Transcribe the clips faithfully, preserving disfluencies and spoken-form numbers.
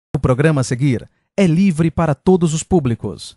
O programa a seguir é livre para todos os públicos.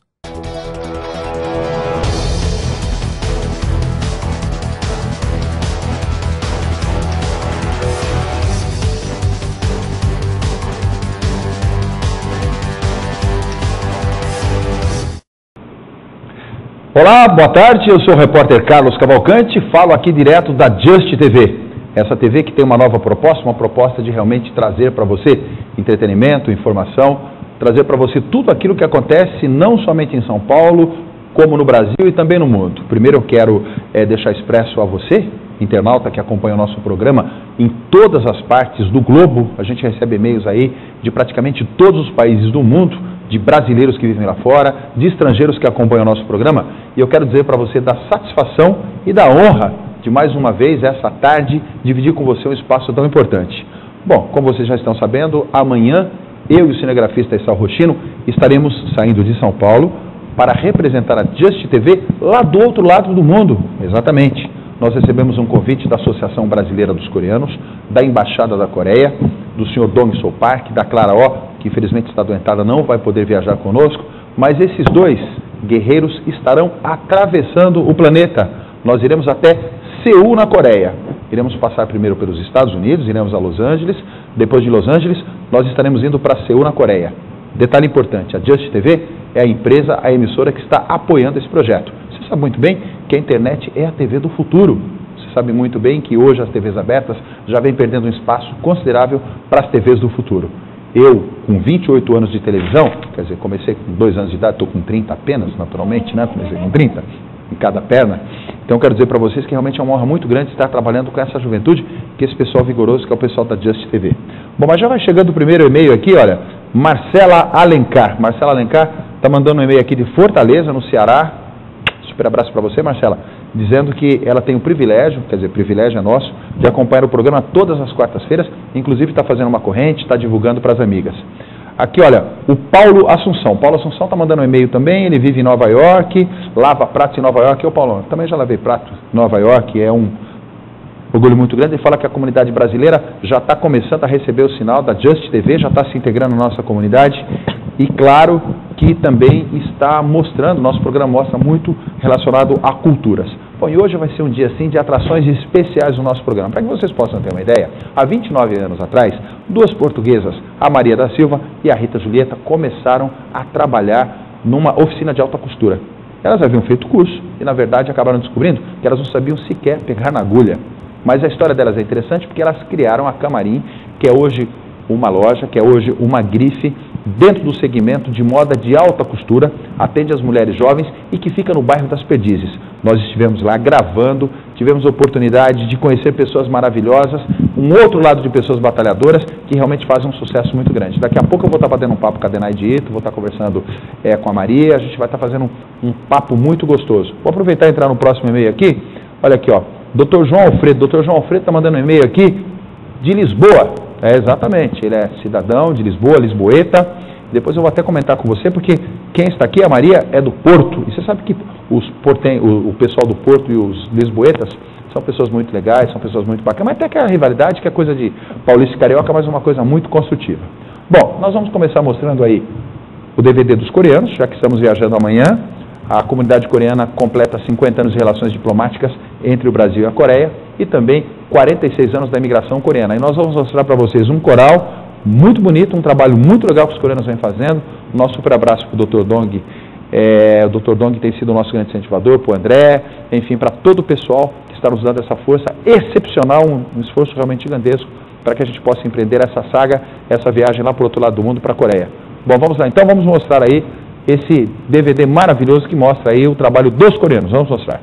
Olá, boa tarde, eu sou o repórter Carlos Cavalcante, falo aqui direto da Just T V. Essa T V que tem uma nova proposta, uma proposta de realmente trazer para você entretenimento, informação, trazer para você tudo aquilo que acontece não somente em São Paulo, como no Brasil e também no mundo. Primeiro eu quero é, deixar expresso a você, internauta que acompanha o nosso programa, em todas as partes do globo, a gente recebe e-mails aí de praticamente todos os países do mundo, de brasileiros que vivem lá fora, de estrangeiros que acompanham o nosso programa, e eu quero dizer para você da satisfação e da honra de mais uma vez, essa tarde, dividir com você um espaço tão importante. Bom, como vocês já estão sabendo, amanhã, eu e o cinegrafista Issal Rochino estaremos saindo de São Paulo para representar a Just T V lá do outro lado do mundo, exatamente. Nós recebemos um convite da Associação Brasileira dos Coreanos, da Embaixada da Coreia, do senhor Dong Sol Park, da Clara Oh, que infelizmente está doentada, não vai poder viajar conosco, mas esses dois guerreiros estarão atravessando o planeta. Nós iremos até Seul, na Coreia. Iremos passar primeiro pelos Estados Unidos, iremos a Los Angeles, depois de Los Angeles, nós estaremos indo para Seul, na Coreia. Detalhe importante, a Just T V é a empresa, a emissora que está apoiando esse projeto. Você sabe muito bem que a internet é a T V do futuro. Você sabe muito bem que hoje as T Vs abertas já vem perdendo um espaço considerável para as T Vs do futuro. Eu, com vinte e oito anos de televisão, quer dizer, comecei com dois anos de idade, estou com trinta apenas, naturalmente, né? Comecei com trinta em cada perna. Então, quero dizer para vocês que realmente é uma honra muito grande estar trabalhando com essa juventude, que esse pessoal vigoroso, que é o pessoal da Just T V. Bom, mas já vai chegando o primeiro e-mail aqui, olha, Marcela Alencar. Marcela Alencar está mandando um e-mail aqui de Fortaleza, no Ceará. Super abraço para você, Marcela. Dizendo que ela tem o privilégio, quer dizer, privilégio é nosso, de acompanhar o programa todas as quartas-feiras, inclusive está fazendo uma corrente, está divulgando para as amigas. Aqui, olha, o Paulo Assunção. Paulo Assunção está mandando um e-mail também, ele vive em Nova York, lava pratos em Nova York. Eu, Paulo, também já lavei prato em Nova York, é um orgulho muito grande. Ele fala que a comunidade brasileira já está começando a receber o sinal da Just T V, já está se integrando na nossa comunidade e, claro, que também está mostrando, nosso programa mostra muito relacionado a culturas. Bom, e hoje vai ser um dia, assim, de atrações especiais no nosso programa. Para que vocês possam ter uma ideia, há vinte e nove anos atrás, duas portuguesas, a Maria da Silva e a Rita Julieta, começaram a trabalhar numa oficina de alta costura. Elas haviam feito curso e, na verdade, acabaram descobrindo que elas não sabiam sequer pegar na agulha. Mas a história delas é interessante porque elas criaram a Camarim, que é hoje uma loja, que é hoje uma grife, dentro do segmento de moda de alta costura, atende as mulheres jovens e que fica no bairro das Perdizes. Nós estivemos lá gravando, tivemos a oportunidade de conhecer pessoas maravilhosas, um outro lado de pessoas batalhadoras que realmente fazem um sucesso muito grande. Daqui a pouco eu vou estar batendo um papo com a Denaide Ito, vou estar conversando é, com a Maria, a gente vai estar fazendo um, um papo muito gostoso. Vou aproveitar e entrar no próximo e-mail aqui. Olha aqui, ó, doutor João Alfredo. doutor João Alfredo está mandando um e-mail aqui de Lisboa. É, exatamente, ele é cidadão de Lisboa, lisboeta. Depois eu vou até comentar com você, porque quem está aqui, a Maria, é do Porto. E você sabe que os portem, o, o pessoal do Porto e os lisboetas são pessoas muito legais, são pessoas muito bacanas. Mas até que a rivalidade, que é coisa de paulista e carioca, mas uma coisa muito construtiva. Bom, nós vamos começar mostrando aí o D V D dos coreanos, já que estamos viajando amanhã. A comunidade coreana completa cinquenta anos de relações diplomáticas entre o Brasil e a Coreia e também quarenta e seis anos da imigração coreana. E nós vamos mostrar para vocês um coral muito bonito, um trabalho muito legal que os coreanos vêm fazendo. Nosso super abraço para o doutor Dong. É, o doutor Dong tem sido o nosso grande incentivador, para o André, enfim, para todo o pessoal que está nos dando essa força excepcional, um, um esforço realmente gigantesco para que a gente possa empreender essa saga, essa viagem lá para o outro lado do mundo, para a Coreia. Bom, vamos lá, então vamos mostrar aí esse D V D maravilhoso que mostra aí o trabalho dos coreanos. Vamos mostrar.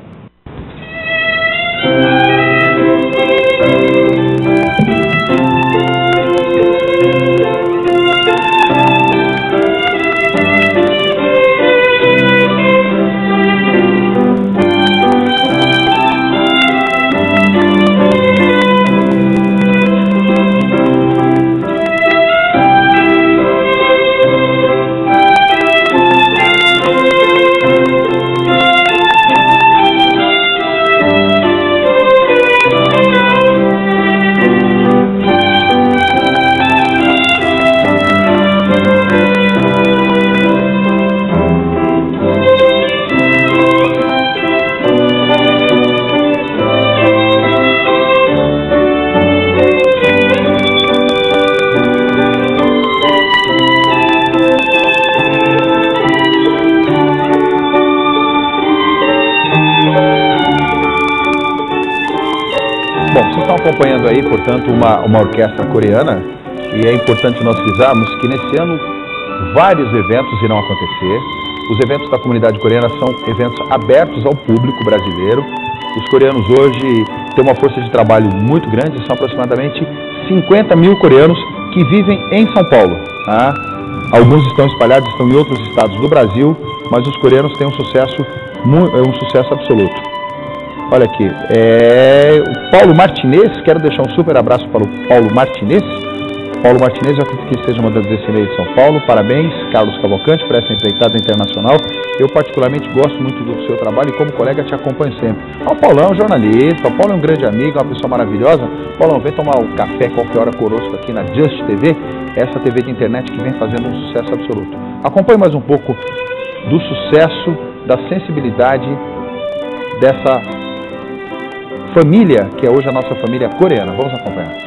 acompanhando aí, portanto, uma, uma orquestra coreana, e é importante nós frisarmos que nesse ano vários eventos irão acontecer. Os eventos da comunidade coreana são eventos abertos ao público brasileiro. Os coreanos hoje têm uma força de trabalho muito grande, são aproximadamente cinquenta mil coreanos que vivem em São Paulo. Tá? Alguns estão espalhados, estão em outros estados do Brasil, mas os coreanos têm um sucesso, um sucesso absoluto. Olha aqui, é, o Paulo Martinez, quero deixar um super abraço para o Paulo Martinez. Paulo Martinez, eu acredito que esteja mandando esse e-mail de São Paulo. Parabéns, Carlos Cavalcante, por essa empreitada internacional. Eu particularmente gosto muito do seu trabalho e como colega te acompanho sempre. Ah, o Paulão é um jornalista, o Paulo é um grande amigo, é uma pessoa maravilhosa. Paulão, vem tomar um café qualquer hora conosco aqui na Just T V, essa T V de internet que vem fazendo um sucesso absoluto. Acompanhe mais um pouco do sucesso, da sensibilidade dessa família, que é hoje a nossa família coreana. Vamos acompanhar.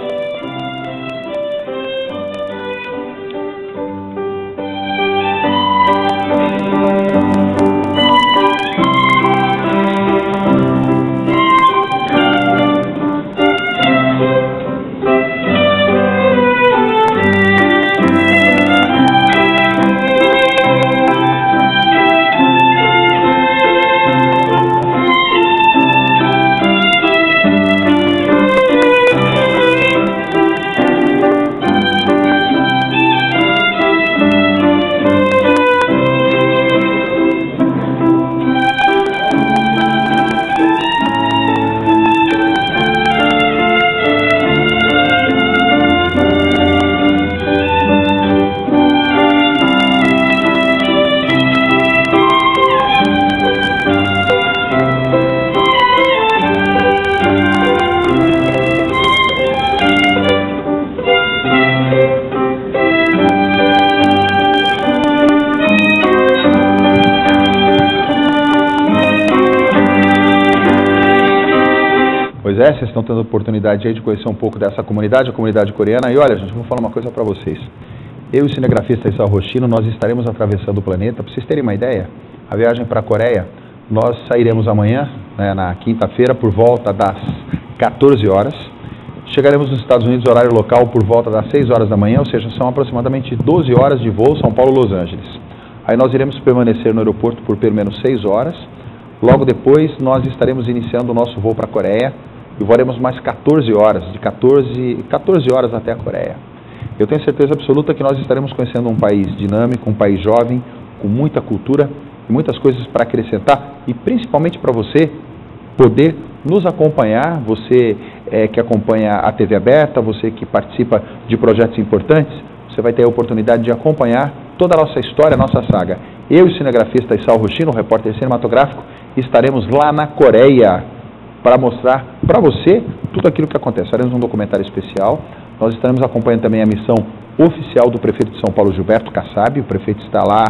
Pois é, vocês estão tendo a oportunidade aí de conhecer um pouco dessa comunidade, a comunidade coreana. E olha, gente, vou falar uma coisa para vocês. Eu e o cinegrafista Isao Roshino, nós estaremos atravessando o planeta. Para vocês terem uma ideia, a viagem para a Coreia, nós sairemos amanhã, né, na quinta-feira, por volta das quatorze horas. Chegaremos nos Estados Unidos, horário local, por volta das seis horas da manhã, ou seja, são aproximadamente doze horas de voo, São Paulo-Los Angeles. Aí nós iremos permanecer no aeroporto por pelo menos seis horas. Logo depois, nós estaremos iniciando o nosso voo para a Coreia. E voaremos mais quatorze horas, de quatorze, quatorze horas até a Coreia. Eu tenho certeza absoluta que nós estaremos conhecendo um país dinâmico, um país jovem, com muita cultura e muitas coisas para acrescentar, e principalmente para você poder nos acompanhar, você é, que acompanha a T V aberta, você que participa de projetos importantes, você vai ter a oportunidade de acompanhar toda a nossa história, a nossa saga. Eu e o cinegrafista Isao Roshino, repórter cinematográfico, estaremos lá na Coreia para mostrar para você tudo aquilo que acontece. Faremos um documentário especial. Nós estaremos acompanhando também a missão oficial do prefeito de São Paulo, Gilberto Kassab. O prefeito está lá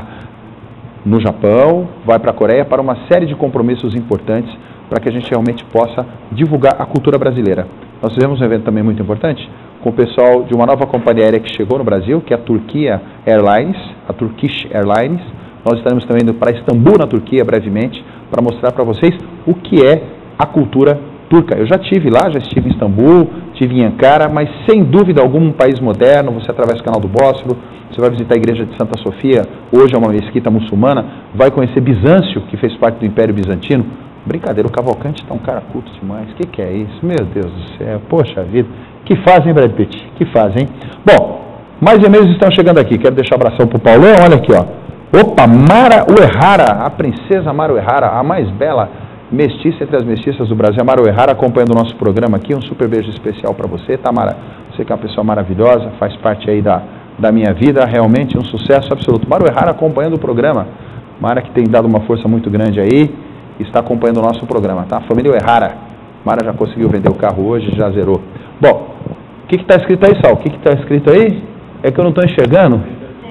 no Japão, vai para a Coreia para uma série de compromissos importantes para que a gente realmente possa divulgar a cultura brasileira. Nós fizemos um evento também muito importante com o pessoal de uma nova companhia aérea que chegou no Brasil, que é a Turquia Airlines, a Turkish Airlines. Nós estaremos também indo para Istambul, na Turquia, brevemente, para mostrar para vocês o que é a cultura turca. Eu já estive lá, já estive em Istambul, estive em Ankara, mas sem dúvida alguma um país moderno. Você atravessa o canal do Bósforo, você vai visitar a igreja de Santa Sofia, hoje é uma mesquita muçulmana, vai conhecer Bizâncio, que fez parte do Império Bizantino. Brincadeira, o Cavalcante está um cara culto demais. O que, que é isso? Meu Deus do céu, poxa vida. Que fazem, Brad Pitt? Que fazem? Bom, mais e-mails estão chegando aqui. Quero deixar um abração para o Paulão, olha aqui, ó. Opa, Mara Uehara, a princesa Mara Uehara, a mais bela mestiça entre as mestiças do Brasil, a Mara Uehara, acompanhando o nosso programa aqui. Um super beijo especial para você, tá, Mara? Você que é uma pessoa maravilhosa, faz parte aí da, da minha vida, realmente um sucesso absoluto. Mara Uehara acompanhando o programa. Mara que tem dado uma força muito grande aí, está acompanhando o nosso programa, tá? Família Uehara. Mara já conseguiu vender o carro hoje, já zerou. Bom, o que está escrito aí, Sal? O que está escrito aí? É que eu não estou enxergando.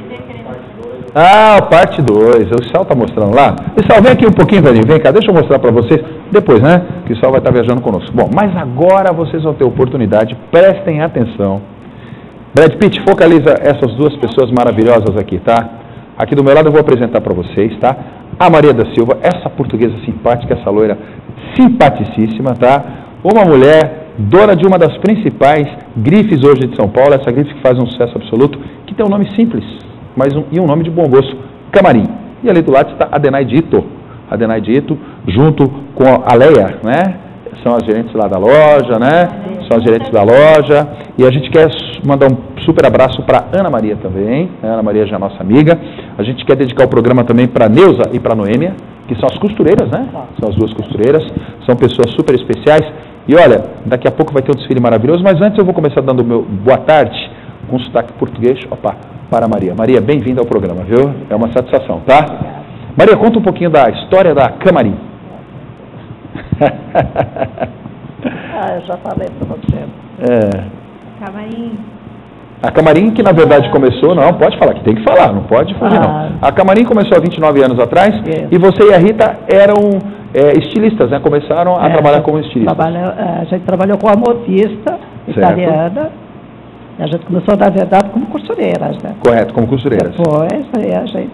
Ah, parte dois. O Sal está mostrando lá. E Sal, vem aqui um pouquinho, velho. Vem cá, deixa eu mostrar para vocês. Depois, né? Que o Sal vai estar viajando conosco. Bom, mas agora vocês vão ter oportunidade. Prestem atenção. Brad Pitt, focaliza essas duas pessoas maravilhosas aqui, tá? Aqui do meu lado eu vou apresentar para vocês, tá? A Maria da Silva, essa portuguesa simpática, essa loira simpaticíssima, tá? Uma mulher dona de uma das principais grifes hoje de São Paulo, essa grife que faz um sucesso absoluto, que tem um nome simples, mas um, e um nome de bom gosto, Camarim. E ali do lado está a Adenaide Ito, a Adenaide Ito, junto com a Leia, né? São as gerentes lá da loja, né? São as gerentes da loja. E a gente quer mandar um super abraço para Ana Maria também. A Ana Maria já é nossa amiga. A gente quer dedicar o programa também para Neuza e para Noêmia, que são as costureiras, né? São as duas costureiras. São pessoas super especiais. E olha, daqui a pouco vai ter um desfile maravilhoso, mas antes eu vou começar dando o meu boa tarde com sotaque português, opa, para a Maria. Maria, bem-vinda ao programa, viu? É uma satisfação, tá? Maria, conta um pouquinho da história da Camarim. Ah, eu já falei para você. É. Camarim. A Camarim, que na verdade começou, não, pode falar, que tem que falar, não pode fugir Ah. não. A Camarim começou há vinte e nove anos atrás, Isso. e você e a Rita eram é, estilistas, né? Começaram a É, trabalhar como estilistas. trabalha- a gente trabalhou com a modista italiana. E a gente começou, na verdade, como costureiras, né? Correto, como costureiras. Depois, aí a gente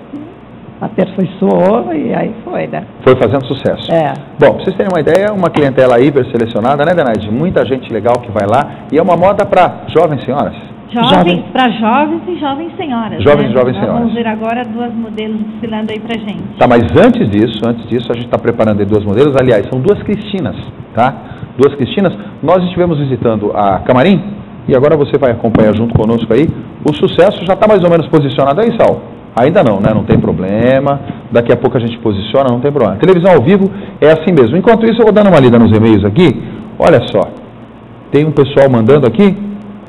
aperfeiçoou e aí foi, né? Foi fazendo sucesso. É. Bom, pra vocês terem uma ideia, uma clientela hiper selecionada, né, Denaide? Muita gente legal que vai lá, e é uma moda para jovens senhoras. Jovens. Jovens, para jovens e jovens senhoras. Jovens né? e jovens Nós senhoras. Vamos ver agora duas modelos desfilando aí pra gente. Tá, mas antes disso, antes disso, a gente está preparando aí duas modelos. Aliás, são duas Cristinas, tá? Duas Cristinas. Nós estivemos visitando a Camarim, e agora você vai acompanhar junto conosco aí. O sucesso já está mais ou menos posicionado aí, Sal? Ainda não, né? Não tem problema. Daqui a pouco a gente posiciona, não tem problema. A televisão ao vivo é assim mesmo. Enquanto isso, eu vou dando uma lida nos e-mails aqui. Olha só. Tem um pessoal mandando aqui.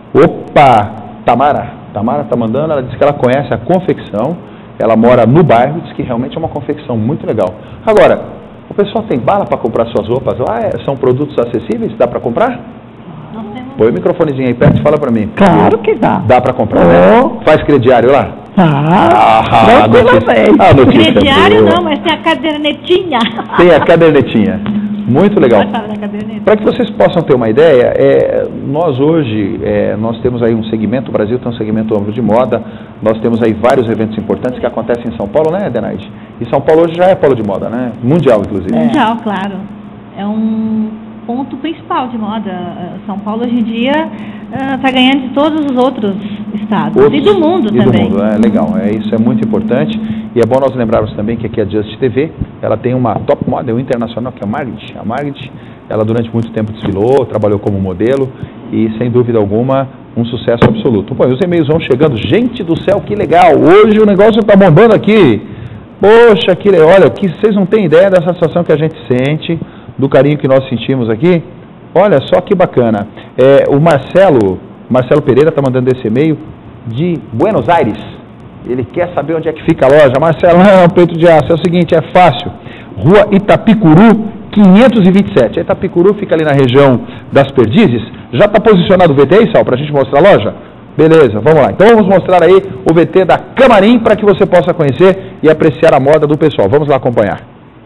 Opa! Tamara. Tamara está mandando. Ela diz que ela conhece a confecção. Ela mora no bairro. Diz que realmente é uma confecção muito legal. Agora, o pessoal tem bala para comprar suas roupas lá? É, são produtos acessíveis? Dá para comprar? Nós temos Põe o microfonezinho aí perto e fala para mim. Claro que dá. Dá para comprar, né? Oh. Faz crediário lá? Tá. Ah, a notícia, Tranquilamente. a notícia crediário boa. não, mas tem a cadernetinha. Tem a cadernetinha. Muito legal. Pode falar da caderneta? Para que vocês possam ter uma ideia, é, nós hoje, é, nós temos aí um segmento, o Brasil tem um segmento amplo de moda, nós temos aí vários eventos importantes que acontecem em São Paulo, né, Adenaide? E São Paulo hoje já é polo de moda, né? Mundial, inclusive. É. Mundial, claro. É um ponto principal de moda. São Paulo hoje em dia está ganhando de todos os outros estados. Outros- e do mundo e também. do mundo, é legal, é, isso é muito importante. E é bom nós lembrarmos também que aqui a Just T V, ela tem uma top model internacional, que é a Margit. A Margit, ela durante muito tempo desfilou, trabalhou como modelo e, sem dúvida alguma, um sucesso absoluto. Bom, os e-mails vão chegando. Gente do céu, que legal! Hoje o negócio está bombando aqui. Poxa, que legal! Olha, que vocês não têm ideia da satisfação que a gente sente, do carinho que nós sentimos aqui. Olha só que bacana. É, o Marcelo, Marcelo Pereira está mandando esse e-mail de Buenos Aires. Ele quer saber onde é que fica a loja. Marcelão, peito de aço, é o seguinte, é fácil. Rua Itapicuru, quinhentos e vinte e sete. A Itapicuru fica ali na região das Perdizes. Já está posicionado o V T aí, Sal, para a gente mostrar a loja? Beleza, vamos lá. Então vamos mostrar aí o V T da Camarim para que você possa conhecer e apreciar a moda do pessoal. Vamos lá acompanhar.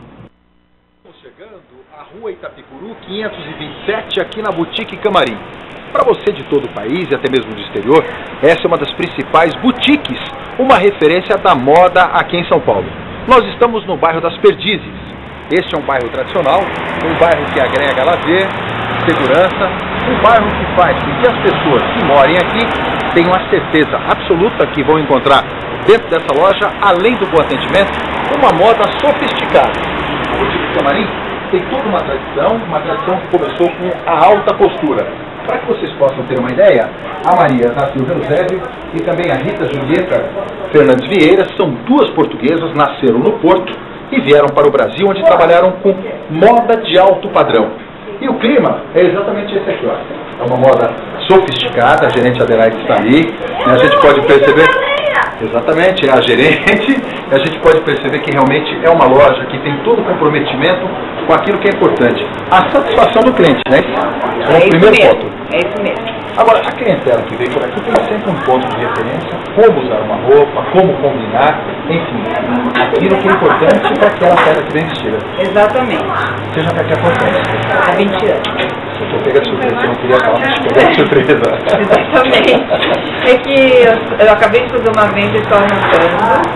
Estamos chegando à Rua Itapicuru, quinhentos e vinte e sete, aqui na Boutique Camarim. Para você de todo o país e até mesmo do exterior, essa é uma das principais boutiques, uma referência da moda aqui em São Paulo. Nós estamos no bairro das Perdizes. Este é um bairro tradicional, um bairro que agrega lazer, segurança, um bairro que faz com que as pessoas que morem aqui tenham a certeza absoluta que vão encontrar dentro dessa loja, além do bom atendimento, uma moda sofisticada. A Boutique Camarim tem toda uma tradição, uma tradição que começou com a alta costura. Para que vocês possam ter uma ideia, a Maria da Silva Eusébio e também a Rita Julieta Fernandes Vieira são duas portuguesas, nasceram no Porto e vieram para o Brasil, onde trabalharam com moda de alto padrão. E o clima é exatamente esse aqui, ó. É uma moda sofisticada, a gerente Adelaide está ali, e a gente pode perceber... Exatamente, é a gerente, e a gente pode perceber que realmente é uma loja que tem todo o comprometimento com aquilo que é importante. A satisfação do cliente, né? É o primeiro ponto. É isso mesmo. Agora, a clientela que vem por aqui tem sempre um ponto de referência, como usar uma roupa, como combinar, enfim, aquilo que é importante para que ela saia daqui bem vestida. Exatamente. Seja daqui a pouco. Há vinte anos. Eu tô pegando de surpresa, eu não queria falar, mas te pegar de surpresa. Exatamente. É que eu, eu acabei de fazer uma venda e estou almoçando.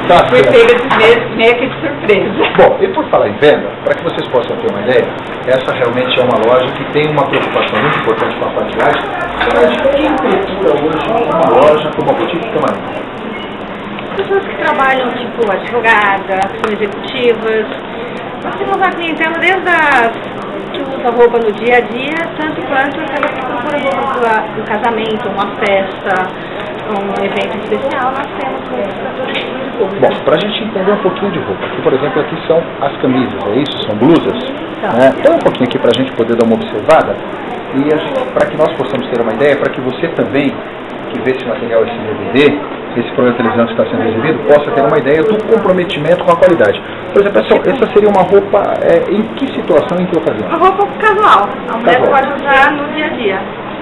Tá fui certo. pega de meio, meio que de surpresa. Bom, e por falar em venda, para que vocês possam ter uma ideia, essa realmente é uma loja que tem uma preocupação muito importante com a qualidade. Mas quem procura hoje uma loja como a Boutique Camarim? Pessoas que trabalham, tipo advogada, são executivas. Nós temos uma clientela desde as que usa roupa no dia a dia, tanto quanto aquela que procura roupa para um casamento, uma festa, um evento especial. Nós temos roupas para todo tipo de público. Bom, para a gente entender um pouquinho de roupa, aqui, por exemplo, aqui são as camisas, é isso? São blusas? Tá. Né? Então, um pouquinho aqui para a gente poder dar uma observada e para que nós possamos ter uma ideia, para que você também, que vê esse material, esse D V D, esse programa de televisão que está sendo exibido, possa ter uma ideia do comprometimento com a qualidade. Por exemplo, essa, essa seria uma roupa, é, em que situação, em que ocasião? Uma roupa casual. A mulher Casual. pode usar no dia a dia.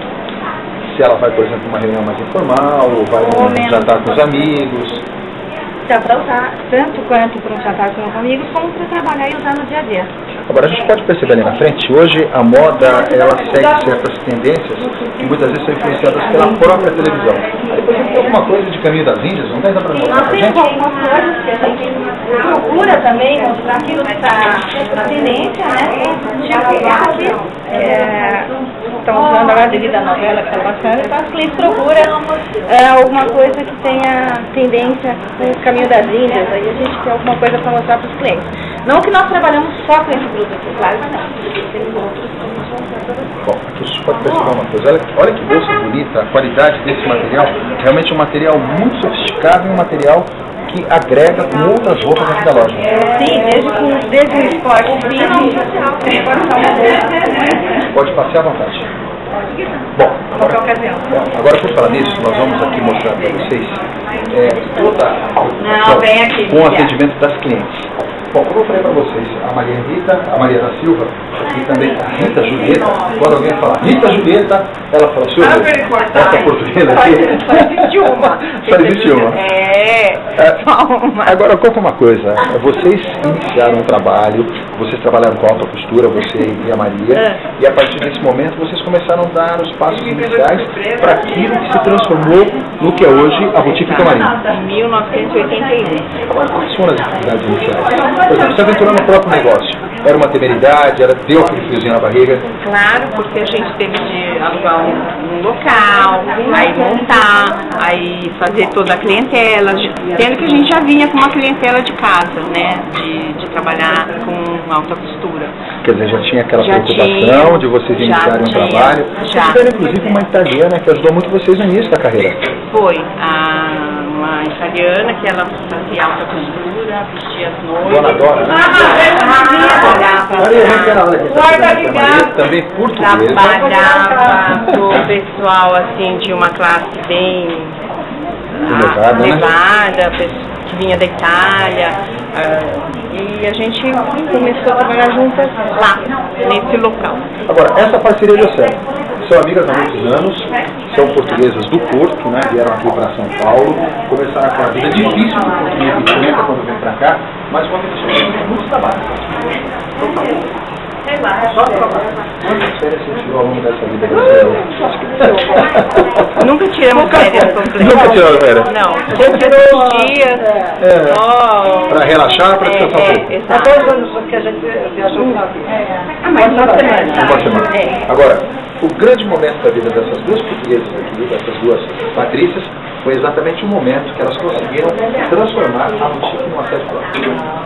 Se ela vai, por exemplo, para uma reunião mais informal, ou vai Ou num menos. jantar com os amigos. Dá para usar tanto quanto para um jantar com os amigos, como para trabalhar e usar no dia a dia. Agora, a gente pode perceber ali na frente, hoje a moda, ela segue certas tendências que muitas vezes são influenciadas pela própria televisão. Aí, por exemplo, tem alguma coisa de Caminho das Índias, não tem nada para mostrar Nós pra temos gente? algumas coisas que a gente procura também mostrar aquilo que está na tendência, né? Tipo, aqui, é, estão usando agora devido à novela que está passando, então os clientes procuram é, alguma coisa que tenha tendência com o Caminho das Índias, aí a gente tem alguma coisa para mostrar para os clientes. Não que nós trabalhamos só com esse produto aqui, claro que não. Temos outros que a gente vai mostrar para vocês. Bom, aqui você pode perceber uma coisa, olha, olha que bolsa bonita, a qualidade desse material, realmente é um material muito sofisticado e um material que agrega com outras roupas aqui da loja. Sim, desde, com, desde o esporte fino, Pode passear à vontade. Bom, qualquer ocasião. Bom, agora por falar nisso, nós vamos aqui mostrar para vocês é, toda a Não, vem aqui, com o Lia. atendimento das clientes. Bom, como eu falei para vocês, a Maria Rita, a Maria da Silva e também a Rita Julieta, quando alguém fala Rita Julieta, ela fala, senhor, essa portuguesa aqui. Só existe uma. Só existe uma. É, É, só uma. Agora, conta uma coisa, vocês iniciaram um trabalho, vocês trabalharam com alta costura, você e a Maria, e a partir desse momento vocês começaram a dar os passos iniciais para aquilo que se transformou no que é hoje a Boutique Camarim. Em mil novecentos e oitenta e um. Agora, quais foram as dificuldades iniciais? Por exemplo, você aventurou no próprio negócio, era uma temeridade, era, deu aquele friozinho na barriga? Claro, porque a gente teve de alugar um, um local, aí montar, aí fazer toda a clientela, sendo que a gente já vinha com uma clientela de casa, né, de, de trabalhar com alta costura. Quer dizer, já tinha aquela Já preocupação tinha, de vocês já iniciarem um tinha, trabalho. já. Vocês tiveram, inclusive, uma italiana que ajudou muito vocês no início da carreira. Foi a, uma italiana que ela fazia alta costura, vestia as noivas. Dona Dora, né? Maria, vem cá, olha aqui, Guarda essa criança, ligado. Maria, também portuguesa. Trabalhava com o pessoal assim de uma classe bem Elevada, né? elevada, pessoa que vinha da Itália, ah, e a gente começou a trabalhar juntas lá, nesse local. Agora, essa parceria deu certo. São amigas há muitos anos, são portuguesas do Porto, né? Vieram aqui para São Paulo, começaram aquela vida difícil, porque tinha que enfrenta quando vem para cá, mas uma vida de muito trabalho. Sei lá, Quantas férias você tirou ao longo dessa vida? nunca tiramos férias completas. Nunca tirou férias? Não, você tirou uns dias É. só. Para relaxar, para descansar um É, pouco. é, Há exato. dois anos que a gente viajou para Ah, mas uma semana. Uma semana. É. Agora, o grande momento da vida dessas duas portuguesas aqui, dessas duas patrícias, foi exatamente o momento que elas conseguiram transformar a boutique numa sede própria.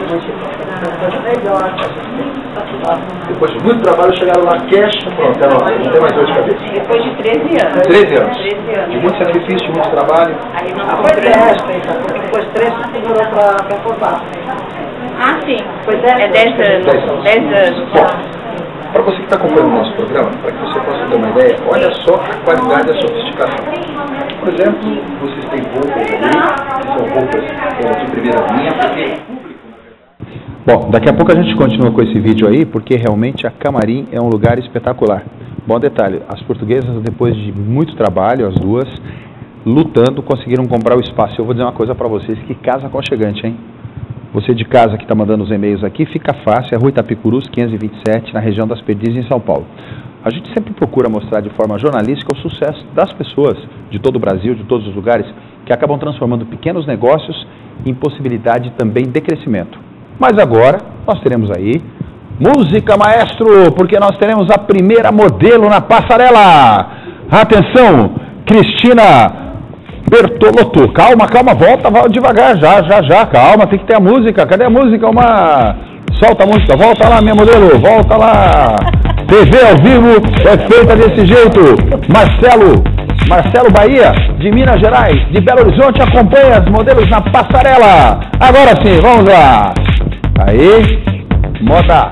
Depois de muito trabalho, chegaram lá, cash, pronto, é nossa, não tem mais dor de cabeça. Depois de treze anos. treze anos. treze anos. De muito sacrifício, de muito trabalho. Aí nós Depois compramos. desta, porque depois três segurou para formar. Ah, sim. Foi dez É dez anos. dez anos. Bom, para você que está acompanhando o nosso programa, para que você possa ter uma ideia, olha só a qualidade e a sofisticação. Por exemplo, vocês têm roupas ali, que são roupas eh, de primeira linha, porque... Bom, daqui a pouco a gente continua com esse vídeo aí, porque realmente a Camarim é um lugar espetacular. Bom detalhe, as portuguesas, depois de muito trabalho, as duas, lutando, conseguiram comprar o espaço. Eu vou dizer uma coisa para vocês, que casa aconchegante, hein? Você de casa que está mandando os e-mails aqui, fica fácil, é Rua Itapicurus, quinhentos e vinte e sete, na região das Perdizes, em São Paulo. A gente sempre procura mostrar de forma jornalística o sucesso das pessoas de todo o Brasil, de todos os lugares, que acabam transformando pequenos negócios impossibilidade também de crescimento. Mas agora nós teremos aí música, maestro, porque nós teremos a primeira modelo na passarela. Atenção, Cristina Bertolotto. Calma, calma, volta, volta devagar, já, já, já, calma, tem que ter a música. Cadê a música? Uma... Solta a música, volta lá, minha modelo, volta lá. T V ao vivo é feita desse jeito. Marcelo, Marcelo Bahia, de Minas Gerais, de Belo Horizonte, acompanha as modelos na passarela. Agora sim, vamos lá. Aí, moda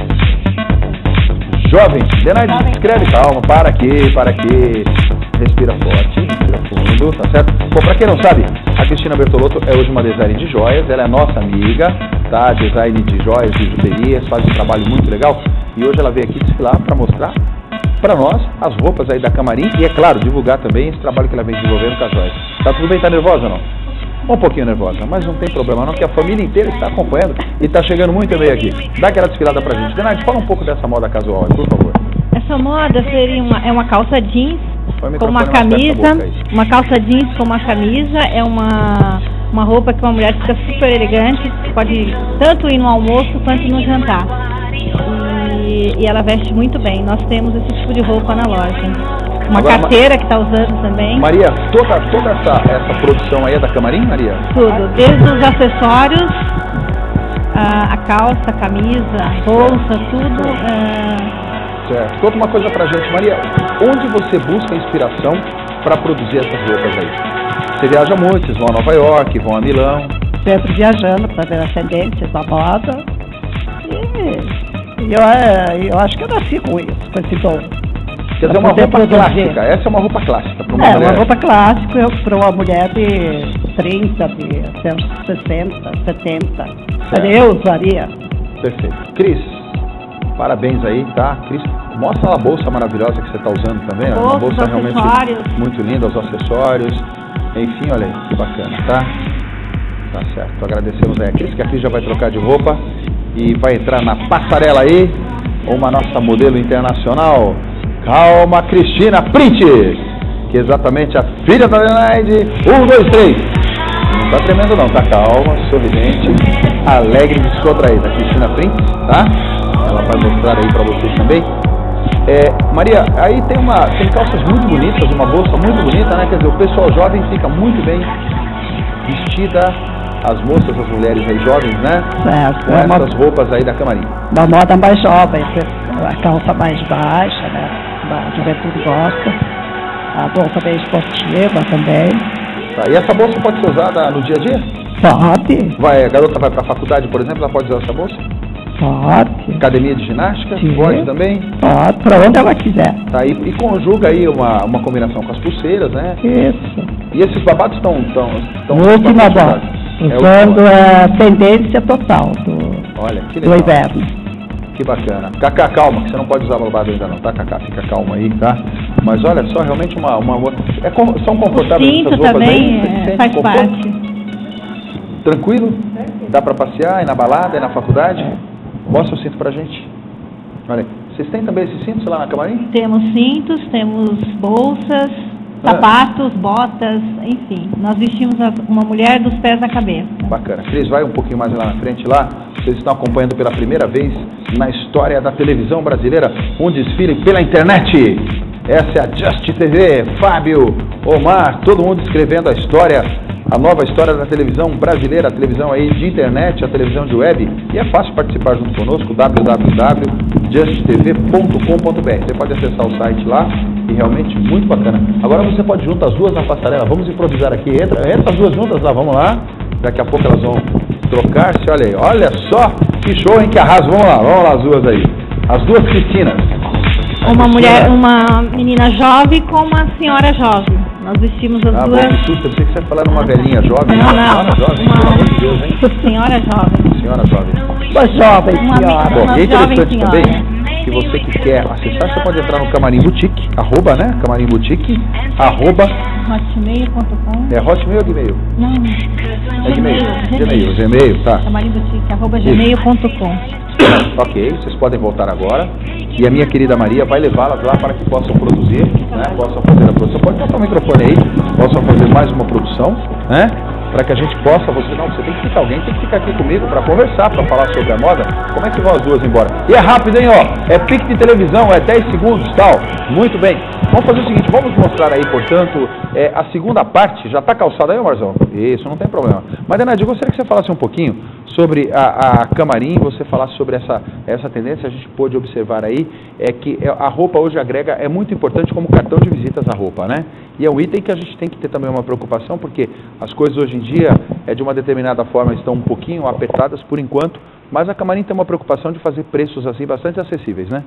jovem, Zenaide, escreve, calma, para aqui, para aqui. Respira forte, respira fundo, tá certo? Bom, pra quem não sabe, a Cristina Bertolotto é hoje uma designer de joias, ela é nossa amiga, tá? Design de joias, bijuterias, faz um trabalho muito legal. E hoje ela veio aqui desfilar para mostrar para nós as roupas aí da Camarim e, é claro, divulgar também esse trabalho que ela vem desenvolvendo com as joias. Tá tudo bem? Tá nervosa ou não? Um pouquinho nervosa, mas não tem problema não, que a família inteira está acompanhando e está chegando muito e-mail aqui. Dá aquela desfilada pra gente. Zenaide, fala um pouco dessa moda casual, por favor. Essa moda seria uma, é uma calça jeans com uma camisa, uma calça jeans com uma camisa, é uma, uma roupa que uma mulher fica super elegante, pode tanto ir no almoço quanto no jantar. E, e ela veste muito bem, nós temos esse tipo de roupa na loja. Uma Agora, carteira que está usando também. Maria, toda, toda essa, essa produção aí é da Camarim, Maria? Tudo, desde os acessórios, a, a calça, a camisa, a bolsa, tudo. É... Certo. Conta uma coisa pra gente, Maria, onde você busca inspiração para produzir essas roupas aí? Você viaja muito, vocês vão a Nova York, vão a Milão. Sempre viajando para ver as tendências da moda. E eu, eu acho que eu nasci com isso, com esse dom. Quer dizer, uma roupa clássica, essa é uma roupa clássica para uma é, mulher. É, uma roupa clássica para uma mulher de trinta, de sessenta, setenta. Certo. Eu usaria. Perfeito. Cris, parabéns aí, tá? Cris, mostra a bolsa maravilhosa que você está usando também. Bolsa, uma bolsa realmente muito linda, os acessórios. Enfim, olha aí, que bacana, tá? Tá certo. Agradecemos aí a Cris, que a Cris já vai trocar de roupa e vai entrar na passarela aí, uma nossa modelo internacional. Calma, Cristina Print, que é exatamente a filha da Zenaide. Um, dois, três. Não tá tremendo não, tá? Calma, sorridente, alegre, descontraída. Cristina Print, tá? Ela vai mostrar aí pra vocês também. É, Maria, aí tem uma, tem calças muito bonitas, uma bolsa muito bonita, né? Quer dizer, o pessoal jovem fica muito bem vestida, as moças, as mulheres aí jovens, né? Certo. Com é essas uma, roupas aí da Camarim. Uma moda mais jovem, a calça mais baixa, né? A juventude gosta. A bolsa bem esportiva também. Tá, e essa bolsa pode ser usada no dia a dia? Pode. Vai, a garota vai para a faculdade, por exemplo, ela pode usar essa bolsa? Pode. Academia de ginástica? Sim. Pode também? Pode, para onde ela quiser. Tá, e, e conjuga aí uma, uma combinação com as pulseiras, né? Isso. E esses babados estão... Estão, estão última moda. Usando a tendência total do, Olha, que legal. do inverno. Que bacana. Cacá, calma, que você não pode usar babado ainda não, tá, Cacá? Fica calma aí, tá? Mas olha só, realmente uma... uma é, são confortáveis essas roupas também, aí? É, faz conforto? parte. Tranquilo? Dá pra passear, ir na balada, ir na faculdade? É. Mostra o cinto pra gente. Olha aí. Vocês têm também esses cintos lá na Camarim? Temos cintos, temos bolsas, ah. sapatos, botas, enfim. Nós vestimos uma mulher dos pés à cabeça. Bacana. Cris, vai um pouquinho mais lá na frente lá. Vocês estão acompanhando pela primeira vez na história da televisão brasileira um desfile pela internet. Essa é a Just T V, Fábio, Omar, todo mundo escrevendo a história, a nova história da televisão brasileira, a televisão aí de internet, a televisão de web. E é fácil participar junto conosco, w w w ponto just t v ponto com ponto b r. Você pode acessar o site lá e realmente muito bacana. Agora você pode juntar as duas na passarela. Vamos improvisar aqui. Entra, entra as duas juntas lá, vamos lá. Daqui a pouco elas vão trocar-se. Olha aí, olha só que show, hein, que arraso. Vamos lá, vamos lá as duas aí. As duas Cristinas. Uma mulher, uma menina jovem com uma senhora jovem. Nós vestimos as ah, duas. Bom, que susto, eu pensei que você ia falar numa velhinha jovem. Não, não. Senhora jovem, uma... pelo amor de Deus, hein? Senhora jovem. Senhora jovem. Uma jovem uma, senhora. Bom, uma e é interessante jovem também senhora. que você que quer acessar, você pode entrar no Camarim Boutique, arroba, né? Camarim Boutique, arroba. hotmail ponto com. É Hotmail ou Gmail? Não. É Gmail. Gmail, Gmail, tá. Camarim Boutique, arroba gmail ponto com. Ok, vocês podem voltar agora. E a minha querida Maria vai levá-las lá para que possam produzir, né? Possam fazer a produção. Pode passar o microfone aí, possam fazer mais uma produção, né? para que a gente possa, você não, você tem que ficar, alguém tem que ficar aqui comigo para conversar, para falar sobre a moda. Como é que vão as duas embora? E é rápido, hein, ó, é pique de televisão, é dez segundos e tal. Muito bem, vamos fazer o seguinte, vamos mostrar aí, portanto, é, a segunda parte, já está calçada aí, Marzão? Isso, não tem problema. Mas, Denade, eu gostaria que você falasse um pouquinho sobre a, a camarim, você falasse sobre essa, essa tendência, a gente pôde observar aí, é que a roupa hoje agrega, é muito importante como cartão de visitas a roupa, né? E é um item que a gente tem que ter também uma preocupação, porque as coisas hoje em dia, é de uma determinada forma, estão um pouquinho apertadas por enquanto, mas a camarim tem uma preocupação de fazer preços assim bastante acessíveis, né?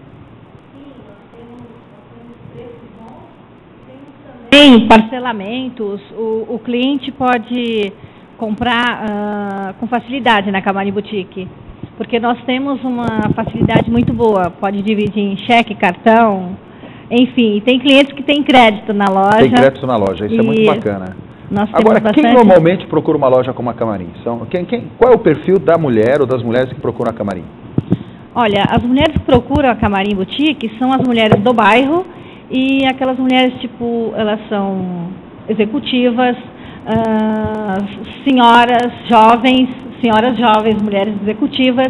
Tem parcelamentos, o, o cliente pode comprar uh, com facilidade na Camarim Boutique, porque nós temos uma facilidade muito boa, pode dividir em cheque, cartão, enfim, tem clientes que têm crédito na loja. Tem crédito na loja, isso é muito bacana. Nós Agora, temos quem bastante... normalmente procura uma loja como a Camarim? São, quem, quem, qual é o perfil da mulher ou das mulheres que procuram a Camarim? Olha, as mulheres que procuram a Camarim Boutique são as mulheres do bairro e aquelas mulheres, tipo, elas são executivas, uh, senhoras jovens, senhoras jovens, mulheres executivas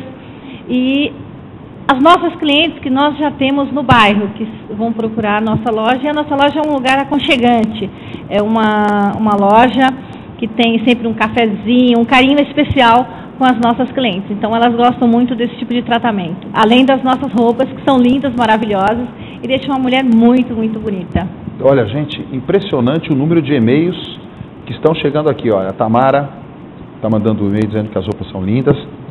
e as nossas clientes que nós já temos no bairro, que vão procurar a nossa loja, e a nossa loja é um lugar aconchegante, é uma, uma loja que tem sempre um cafezinho, um carinho especial com as nossas clientes, então elas gostam muito desse tipo de tratamento, além das nossas roupas que são lindas, maravilhosas e deixam uma mulher muito, muito bonita. Olha, gente, impressionante o número de e-mails que estão chegando aqui, olha, a Tamara está mandando um e-mail dizendo que as roupas são lindas,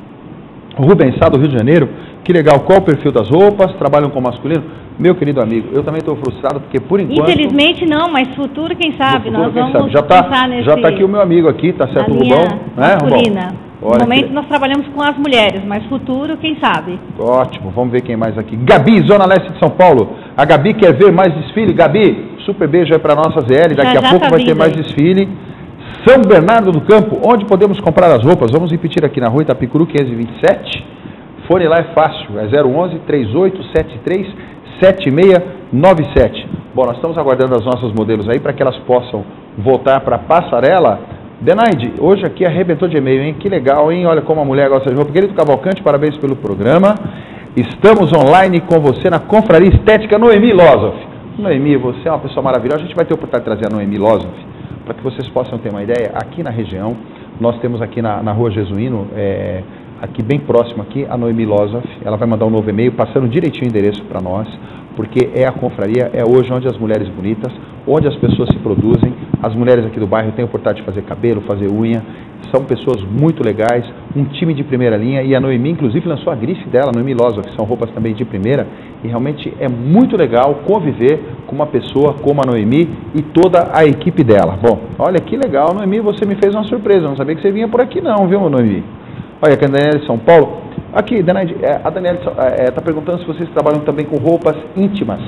o Rubens Sá do Rio de Janeiro, que legal, qual o perfil das roupas, trabalham com masculino? Meu querido amigo, eu também estou frustrado porque por enquanto... Infelizmente não, mas futuro quem sabe, futuro, nós quem vamos sabe. Já tá, pensar nesse... Já está aqui o meu amigo aqui, tá certo, na Rubão? linha Né, masculina. Rubão? No momento que... nós trabalhamos com as mulheres, mas futuro quem sabe. Ótimo, vamos ver quem mais aqui. Gabi, Zona Leste de São Paulo. A Gabi quer ver mais desfile. Gabi, super beijo aí para a nossa Zé L, daqui já, a já pouco tá vai ter mais aí. desfile. São Bernardo do Campo, onde podemos comprar as roupas? Vamos repetir aqui na rua Itapicuru quinhentos e vinte e sete. Fone lá é fácil, é zero onze, três oito sete três, sete seis nove sete. Bom, nós estamos aguardando as nossas modelos aí para que elas possam voltar para a passarela. Denaide, hoje aqui arrebentou de e-mail, hein? Que legal, hein? Olha como a mulher gosta de roupa. Querido Cavalcante, parabéns pelo programa. Estamos online com você na Confraria Estética Noemi Lozoff. Noemi, você é uma pessoa maravilhosa. A gente vai ter a oportunidade de trazer a Noemi Lozoff para que vocês possam ter uma ideia. Aqui na região, nós temos aqui na, na Rua Jesuíno, é, aqui bem próximo aqui, a Noemi Lozoff. Ela vai mandar um novo e-mail passando direitinho o endereço para nós, porque é a confraria, é hoje onde as mulheres bonitas, onde as pessoas se produzem, as mulheres aqui do bairro têm a oportunidade de fazer cabelo, fazer unha, são pessoas muito legais, um time de primeira linha, e a Noemi inclusive lançou a grife dela, Noemi Lozoff, que são roupas também de primeira, e realmente é muito legal conviver com uma pessoa como a Noemi e toda a equipe dela. Bom, olha que legal, Noemi, você me fez uma surpresa, eu não sabia que você vinha por aqui não, viu, Noemi? Olha, aqui a Daniela de São Paulo. Aqui, Danaide, a Daniela está perguntando se vocês trabalham também com roupas íntimas.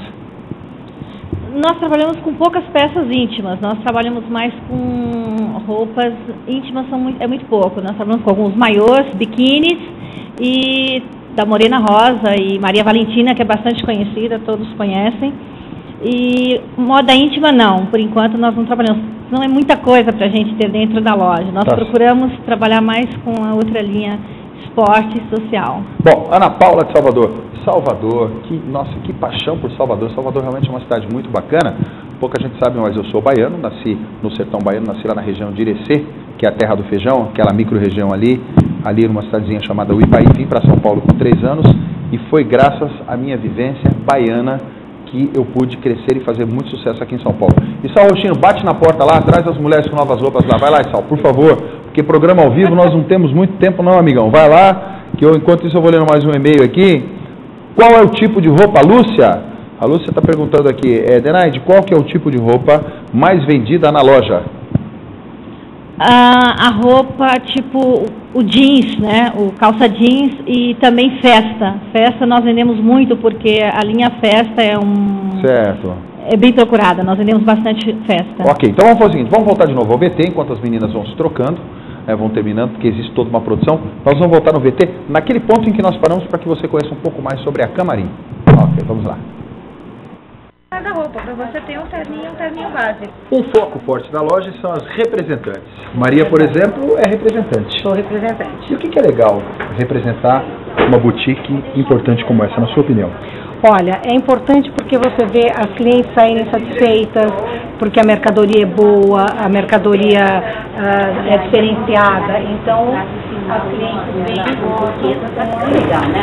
Nós trabalhamos com poucas peças íntimas, nós trabalhamos mais com roupas íntimas, são muito, é muito pouco. Nós trabalhamos com alguns maiôs, biquínis e da Morena Rosa e Maria Valentina, que é bastante conhecida, todos conhecem. E moda íntima não, por enquanto nós não trabalhamos, não é muita coisa para a gente ter dentro da loja. Nós tá. procuramos trabalhar mais com a outra linha esporte e social. Bom, Ana Paula de Salvador. Salvador, que, nossa, que paixão por Salvador. Salvador realmente é uma cidade muito bacana. Pouca gente sabe, mas eu sou baiano, nasci no sertão baiano, nasci lá na região de Irecê, que é a terra do feijão, aquela micro-região ali, ali numa cidadezinha chamada Uipaí. Vim para São Paulo com três anos e foi graças à minha vivência baiana que eu pude crescer e fazer muito sucesso aqui em São Paulo. E Sal Roxinho, bate na porta lá, traz as mulheres com novas roupas lá. Vai lá, Sal, por favor, porque programa ao vivo nós não temos muito tempo não, amigão. Vai lá, que eu, enquanto isso eu vou lendo mais um e-mail aqui. Qual é o tipo de roupa, Lúcia? A Lúcia está perguntando aqui, é, Denaide, qual que é o tipo de roupa mais vendida na loja? Ah, a roupa tipo o jeans, né? O calça jeans e também festa. Festa nós vendemos muito porque a linha festa é um... Certo. É bem procurada, nós vendemos bastante festa. Ok, então vamos fazer o seguinte, vamos voltar de novo ao V T, enquanto as meninas vão se trocando, é, vão terminando, porque existe toda uma produção. Nós vamos voltar no V T, naquele ponto em que nós paramos para que você conheça um pouco mais sobre a Camarim. Ok, vamos lá. Guarda-roupa, para você ter um terninho e um terninho básico. Um foco forte da loja são as representantes. Maria, por exemplo, é representante. Sou representante. E o que que é legal representar uma boutique importante como essa, na sua opinião? Olha, é importante porque você vê as clientes saírem satisfeitas, porque a mercadoria é boa, a mercadoria uh, é diferenciada, então as clientes vêm porque é muito legal, né?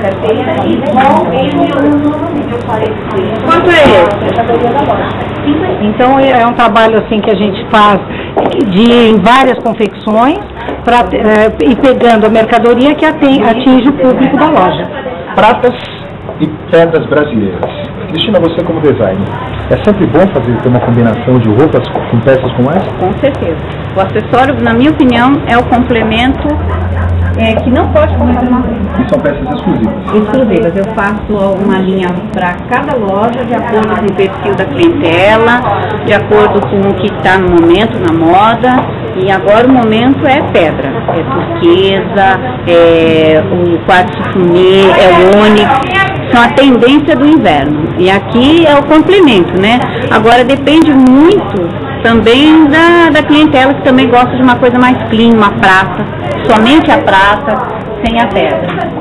Quanto é esse? Então é um trabalho assim que a gente faz de, em várias confecções pra, uh, e pegando a mercadoria que ating, atinge o público da loja. Pratas e pedras brasileiras. Cristina, você como designer, é sempre bom fazer ter uma combinação de roupas com peças como essa? Com certeza. O acessório, na minha opinião, é o complemento é, que não pode faltar numa roupa. E são peças exclusivas? Exclusivas. Eu faço uma linha para cada loja, de acordo com o perfil da clientela, de acordo com o que está no momento, na moda. E agora o momento é pedra, é turquesa, é o quartzo fumê, é o ônix. São a tendência do inverno. E aqui é o complemento, né? Agora depende muito também da, da clientela que também gosta de uma coisa mais clean, uma prata, somente a prata, sem a pedra.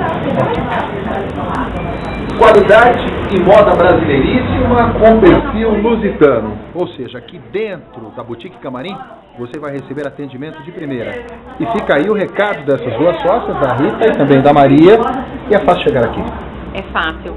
Qualidade e moda brasileiríssima com perfil lusitano. Ou seja, aqui dentro da Boutique Camarim, você vai receber atendimento de primeira. E fica aí o recado dessas duas sócias, da Rita e também da Maria. E é fácil chegar aqui. É fácil.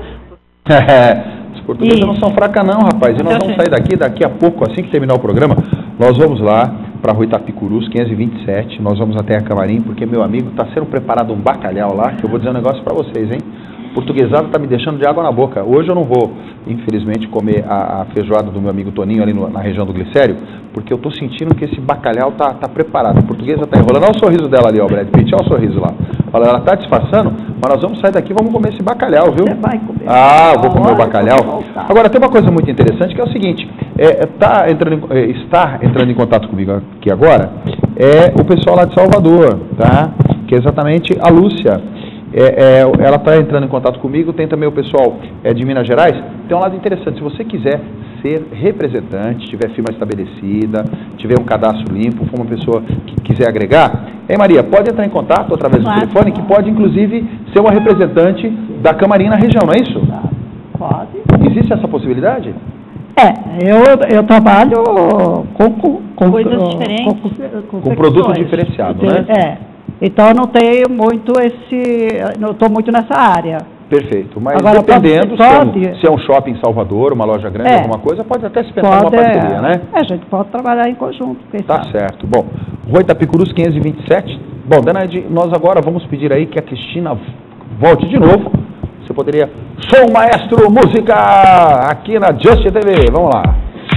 Os portugueses não são fracas não, rapaz. E nós vamos sair daqui, daqui a pouco, assim que terminar o programa, nós vamos lá para a Rua Itapicurus, quinhentos e vinte e sete. Nós vamos até a Camarim, porque, meu amigo, está sendo preparado um bacalhau lá, que eu vou dizer um negócio para vocês, hein? Portuguesado está me deixando de água na boca. Hoje eu não vou, infelizmente, comer a, a feijoada do meu amigo Toninho ali no, na região do Glicério, porque eu estou sentindo que esse bacalhau está tá preparado. A portuguesa está enrolando. Olha o sorriso dela ali, ó, Brad Pitt, olha o sorriso lá. Olha, ela está disfarçando, mas nós vamos sair daqui e vamos comer esse bacalhau, viu? Você vai comer. Ah, eu vou comer o bacalhau. Agora, tem uma coisa muito interessante que é o seguinte, é, tá entrando em, é, está entrando em contato comigo aqui agora, é o pessoal lá de Salvador, tá? Que é exatamente a Lúcia. É, é, ela está entrando em contato comigo, tem também o pessoal é, de Minas Gerais. Tem um lado interessante, se você quiser ser representante, tiver firma estabelecida, tiver um cadastro limpo, for uma pessoa que quiser agregar, hein, Maria, pode entrar em contato através Claro. do telefone, que pode inclusive ser uma representante da Camarim na região, não é isso? Pode. Existe essa possibilidade? É, eu, eu trabalho com, com, com Coisas com, diferentes. Com, Com produto diferenciado, né? É. Então eu não tenho muito esse, não estou muito nessa área. Perfeito, mas Agora, dependendo pode- se, é um, pode- se é um shopping em Salvador, uma loja grande, É. alguma coisa, pode até se pensar numa Pode, parceria, é, né? é, a gente pode trabalhar em conjunto, quem Tá sabe. certo. Bom, Rua Itapicurus quinhentos e vinte e sete. Bom, Danaide, nós agora vamos pedir aí que a Cristina volte de novo. Você poderia... Sou o maestro música aqui na Just T V. Vamos lá.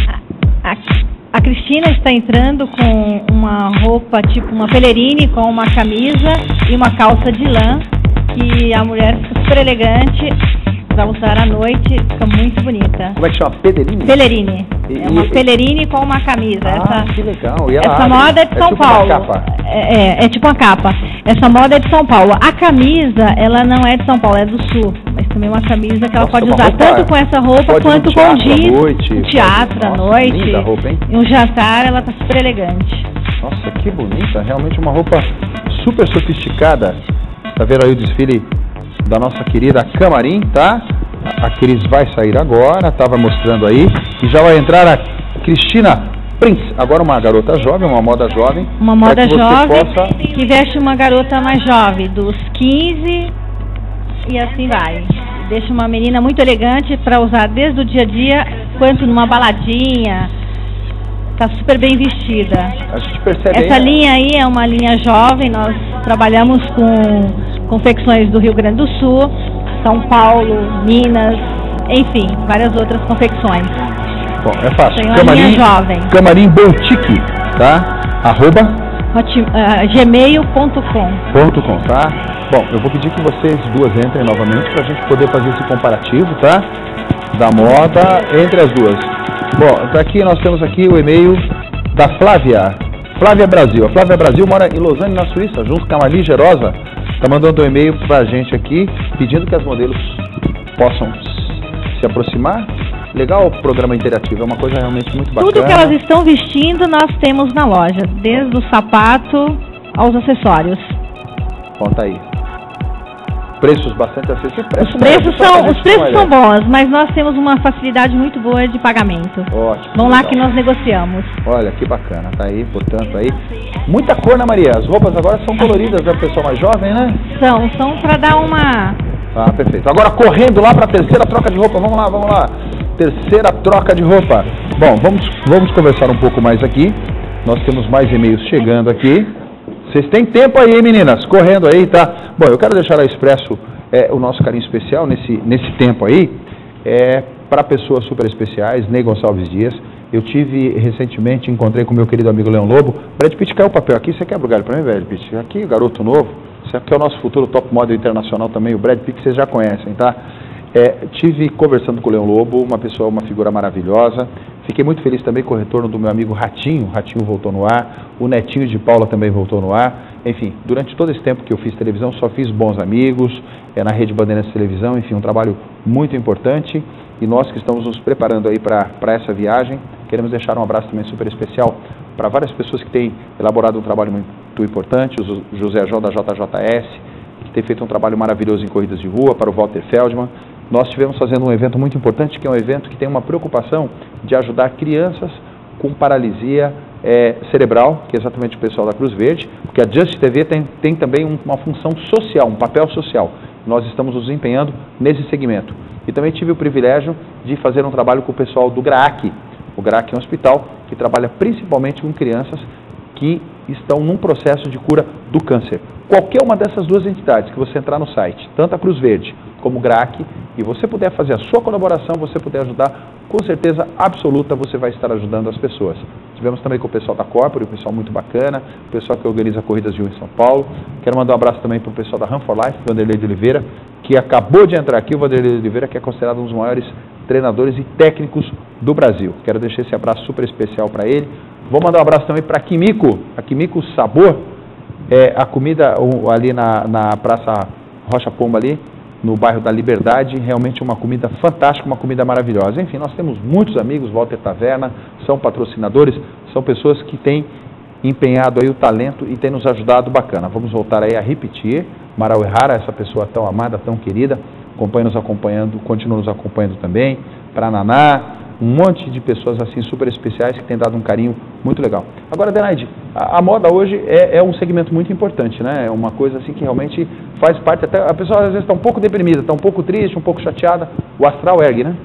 A, a Cristina está entrando com uma roupa, tipo uma pelerine, com uma camisa e uma calça de lã, que a mulher fica super elegante para usar à noite, fica muito bonita. Como é que chama? Pederine? Pelerine. E- É uma e- pelerine com uma camisa. Ah, essa que legal. E ela essa abre. moda é de São tipo uma Paulo. capa. É, é, é tipo uma capa. Essa moda é de São Paulo. A camisa, ela não é de São Paulo, é do Sul. Mas também é uma camisa que ela Nossa, pode uma usar roupa- tanto com essa roupa pode ir no quanto com teatro à jeans. noite, no teatro à pode- noite. Nossa, linda a roupa, hein? Em um jantar, ela tá super elegante. Nossa, que bonita. Realmente uma roupa super sofisticada. Tá vendo aí o desfile da nossa querida Camarim, tá? A Cris vai sair agora, tava mostrando aí. E já vai entrar a Cristina Prince. Agora uma garota jovem, uma moda jovem. Uma para moda que você jovem possa... que veste uma garota mais jovem, dos quinze e assim vai. Deixa uma menina muito elegante para usar desde o dia a dia, quanto numa baladinha. Tá super bem vestida. A gente percebe Essa aí, né? linha aí é uma linha jovem, nós trabalhamos com confecções do Rio Grande do Sul, São Paulo, Minas, enfim, várias outras confecções. Bom, é fácil. Tem uma Camarim, linha jovem. Camarim Boutique, tá? Arroba Hot, uh, gmail ponto com. ponto com, tá? Bom, eu vou pedir que vocês duas entrem novamente para a gente poder fazer esse comparativo, tá? Da moda entre as duas. Bom, tá aqui, nós temos aqui o e-mail da Flávia. Flávia Brasil. A Flávia Brasil mora em Lausanne, na Suíça, junto com a Marli Gerosa. Tá mandando um e-mail pra gente aqui, pedindo que as modelos possam se aproximar Legal o programa interativo, é uma coisa realmente muito bacana. Tudo que elas estão vestindo nós temos na loja, desde o sapato aos acessórios. Conta aí. Preços bastante acessíveis. Os preços são, os preços são bons, mas nós temos uma facilidade muito boa de pagamento. Ótimo. Vamos lá que nós negociamos. Olha, que bacana. Tá aí, portanto, aí. Muita cor, né, Maria? As roupas agora são coloridas, né? O pessoal mais jovem, né? São, são para dar uma... Ah, perfeito. Agora correndo lá para a terceira troca de roupa. Vamos lá, vamos lá. Terceira troca de roupa. Bom, vamos, vamos conversar um pouco mais aqui. Nós temos mais e-mails chegando aqui. Vocês têm tempo aí, meninas, correndo aí, tá? Bom, eu quero deixar a Expresso é, o nosso carinho especial nesse, nesse tempo aí, é, para pessoas super especiais, Ney Gonçalves Dias. Eu tive recentemente, encontrei com meu querido amigo Leão Lobo. Brad Pitt, caiu o papel aqui, você quebra o galho para mim, Brad Pitt? Aqui, garoto novo, isso aqui é o nosso futuro top model internacional também, o Brad Pitt, vocês já conhecem, tá? É, tive conversando com o Leão Lobo, uma pessoa, uma figura maravilhosa. Fiquei muito feliz também com o retorno do meu amigo Ratinho. Ratinho voltou no ar, o netinho de Paula também voltou no ar. Enfim, durante todo esse tempo que eu fiz televisão, só fiz bons amigos, é, na Rede Bandeirantes Televisão, enfim, um trabalho muito importante. E nós que estamos nos preparando aí para essa viagem, queremos deixar um abraço também super especial para várias pessoas que têm elaborado um trabalho muito importante, o José João da J J S, que tem feito um trabalho maravilhoso em corridas de rua, para o Walter Feldman. Nós estivemos fazendo um evento muito importante, que é um evento que tem uma preocupação de ajudar crianças com paralisia é, cerebral, que é exatamente o pessoal da Cruz Verde, porque a Just T V tem, tem também um, uma função social, um papel social. Nós estamos nos empenhando nesse segmento. E também tive o privilégio de fazer um trabalho com o pessoal do GRAAC. O GRAAC é um hospital que trabalha principalmente com crianças que estão num processo de cura do câncer. Qualquer uma dessas duas entidades que você entrar no site, tanto a Cruz Verde como o GRAAC, e você puder fazer a sua colaboração, você puder ajudar, com certeza absoluta você vai estar ajudando as pessoas. Tivemos também com o pessoal da Corpore, o pessoal muito bacana, o pessoal que organiza corridas de rua em São Paulo. Quero mandar um abraço também para o pessoal da Run for Life, Vanderlei de Oliveira, que acabou de entrar aqui, o Vanderlei de Oliveira, que é considerado um dos maiores treinadores e técnicos do Brasil. Quero deixar esse abraço super especial para ele. Vou mandar um abraço também para a Quimico, a Quimico Sabor, é a comida ali na, na Praça Rocha Pomba ali, no bairro da Liberdade, realmente uma comida fantástica, uma comida maravilhosa. Enfim, nós temos muitos amigos, Walter Taverna, são patrocinadores, são pessoas que têm empenhado aí o talento e têm nos ajudado bacana. Vamos voltar aí a repetir, Marau Errara, essa pessoa tão amada, tão querida, acompanha nos acompanhando, continua nos acompanhando também, para Naná, um monte de pessoas assim super especiais que têm dado um carinho muito legal. Agora, Denaide, a, a moda hoje é, é um segmento muito importante, né? É uma coisa assim que realmente faz parte, até a pessoa às vezes está um pouco deprimida, está um pouco triste, um pouco chateada, o astral ergue, né?